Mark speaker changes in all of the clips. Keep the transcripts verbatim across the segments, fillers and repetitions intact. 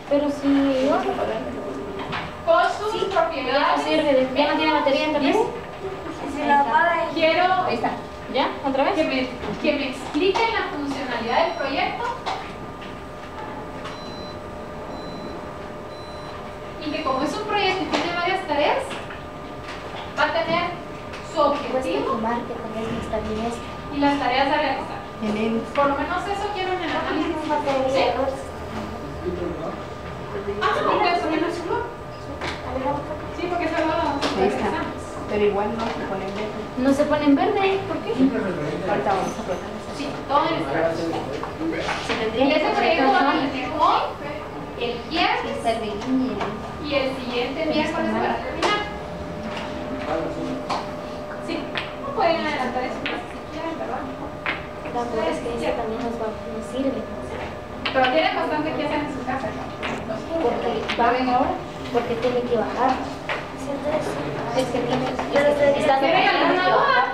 Speaker 1: Pero si vamos a pagar.
Speaker 2: Con sus
Speaker 1: Sí,
Speaker 2: propiedades.
Speaker 1: ya no sirve, de- ya no tiene batería entonces.
Speaker 3: Si la apaga y
Speaker 2: Quiero
Speaker 1: Ahí está. ¿Ya? ¿Otra vez?
Speaker 2: que me, que me expliquen la funcionalidad del proyecto y que como es un proyecto y tiene varias tareas, va a tener su objetivo
Speaker 1: que también está bien esto.
Speaker 2: y las tareas a realizar. Por lo menos eso quiero en el análisis. ¿Sí? Ah, porque eso viene en su blog. Sí, porque eso lo vamos a
Speaker 4: Ahí está.
Speaker 2: realizar.
Speaker 4: Pero igual no se pone en verde.
Speaker 1: No se pone en verde, ¿por qué?
Speaker 4: Ahorita vamos a probar.
Speaker 2: Sí, todo en el
Speaker 1: Se
Speaker 2: Y
Speaker 1: tendría que
Speaker 2: ese
Speaker 1: poner
Speaker 2: proyecto va a
Speaker 1: todo.
Speaker 2: tener hoy, el viernes y el siguiente miércoles para terminar. Sí, no pueden adelantar eso más si quieren, ¿verdad?
Speaker 1: La verdad es que ese también nos, va, nos sirve.
Speaker 2: Pero tienen bastante que hacer en su casa.
Speaker 1: Porque
Speaker 2: ¿Va bien ahora?
Speaker 1: porque tiene que bajar. Es que tiene.
Speaker 3: Pero
Speaker 1: Es que
Speaker 3: sería-
Speaker 1: está
Speaker 2: ¿Tienen
Speaker 1: tiene
Speaker 2: alguna
Speaker 1: que
Speaker 2: duda?
Speaker 1: bajar.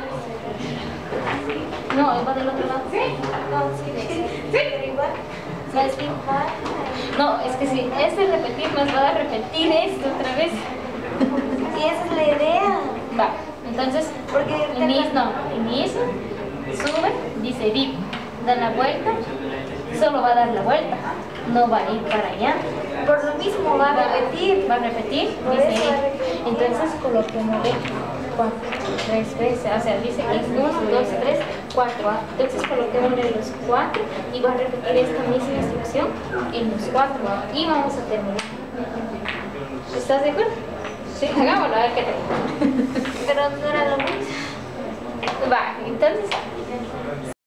Speaker 1: No, él va del otro lado.
Speaker 2: Sí.
Speaker 3: no, sí, sí,
Speaker 2: Sí.
Speaker 3: pero igual.
Speaker 1: ¿Sabes qué? No, es que si este repetir nos va a repetir esto otra vez.
Speaker 3: Y esa es la idea.
Speaker 1: Va, entonces,
Speaker 3: Porque
Speaker 1: inicio, no, inicio, sube, dice V I P, da la vuelta, solo va a dar la vuelta, no va a ir para allá.
Speaker 3: por lo mismo va a repetir.
Speaker 1: Va a repetir,
Speaker 3: Por
Speaker 1: dice
Speaker 3: eso va a
Speaker 1: V I P.
Speaker 3: repetir.
Speaker 1: Entonces coloquemos V cuatro, tres veces, o sea, dice que es uno, dos, tres, cuatro. ¿ah? Entonces coloquémosle los cuatro y va a repetir esta misma instrucción en los cuatro y vamos a terminar. ¿Estás de acuerdo? Sí, hagámoslo, a ver qué tal.
Speaker 3: Pero no era lo mismo.
Speaker 1: Va, entonces